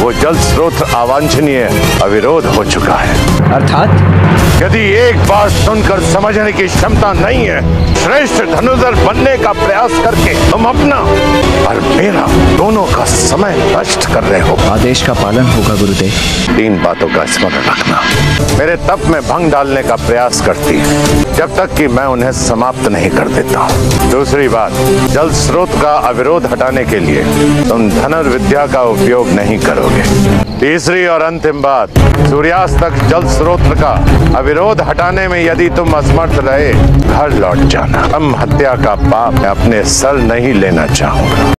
वो जल स्रोत अवांछनीय अविरोध हो चुका है। अर्थात यदि एक बात सुनकर समझने की क्षमता नहीं है, श्रेष्ठ धनुर्धर बनने का प्रयास करके तुम अपना और मेरा दोनों का समय नष्ट कर रहे हो। आदेश का पालन होगा गुरुदेव। 3 बातों का स्मरण रखना। मेरे तप में भंग डालने का प्रयास करती है जब तक कि मैं उन्हें समाप्त नहीं कर देता। दूसरी बात, जल स्रोत का अविरोध हटाने के लिए तुम धनुर्विद्या का उपयोग नहीं करोगे। तीसरी और अंतिम बात, सूर्यास्त तक जल स्रोत का अविरोध हटाने में यदि तुम असमर्थ रहे, घर लौट जाना। हम हत्या का पाप मैं अपने सर नहीं लेना चाहूंगा।